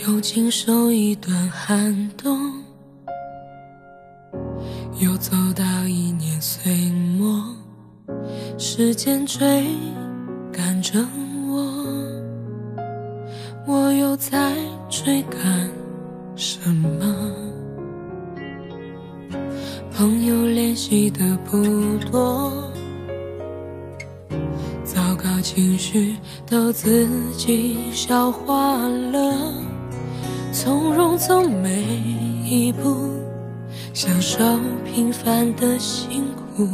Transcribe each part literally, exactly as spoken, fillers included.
又经受一段寒冬，又走到一年岁末，时间追赶着我，我又在追赶什么？朋友联系的不多，糟糕情绪都自己消化了，从容走每一步，享受平凡的辛苦。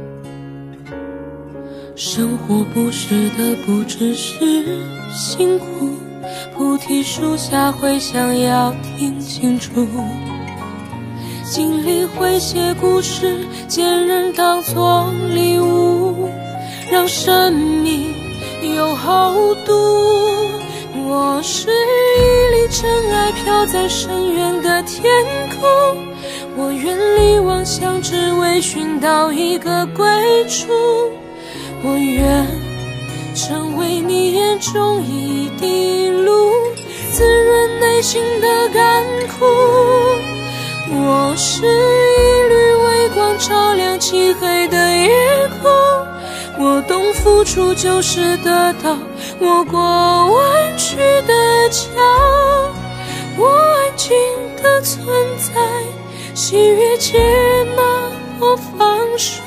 生活不是的不只是辛苦，菩提树下会想要听清楚，经历会写故事，见人当作礼物，让生命有厚度。我是一粒尘埃飘在深远的天空，我远离妄想，只为寻到一个归处。我愿成为你眼中一滴露，滋润内心的干枯。我是一缕微光，照亮漆黑的夜空。我懂付出就是得到，我过弯曲的桥。我安静的存在，喜悦接纳我放手，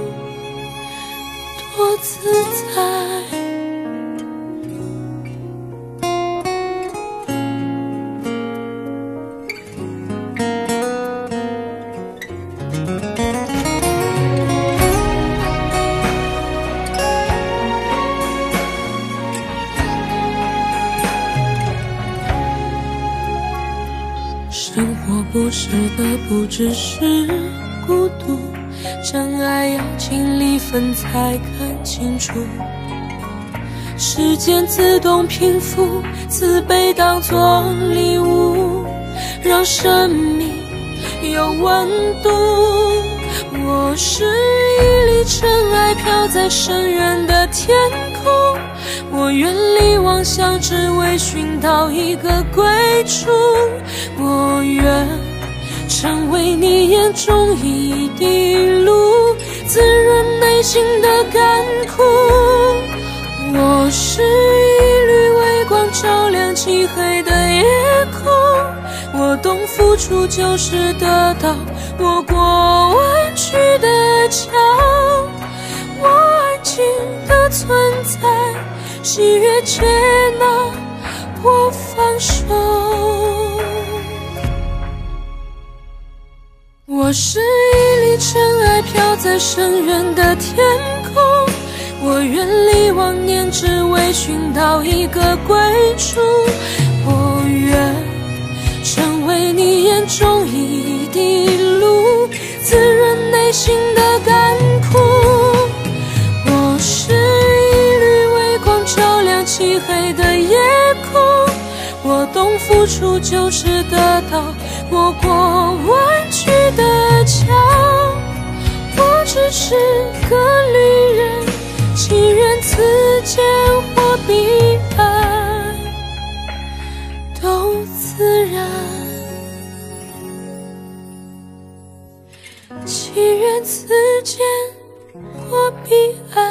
多自在。生活不是的不只是孤独，真爱要经历分才看清楚。时间自动平复，慈悲当作礼物，让生命有温度。我是一粒尘埃飘在深远的天空，我远离妄想，只为寻到一个归处。我愿成为你眼中一滴露，滋润内心的干枯。我是一缕微光，照亮漆黑的夜空。我懂付出就是得到，我过弯曲的桥。我安静的存在，喜悦接纳我放手。我是一粒尘埃飘在深远的天空，我远离妄念，只为寻到一个归处。我愿成为你眼中一滴露，滋润内心的干枯。我是一缕微光，照亮漆黑的夜空。我懂付出就是得到，我过弯曲的桥。我只是个旅人，祈愿此间或彼岸都自然，祈愿此间或彼岸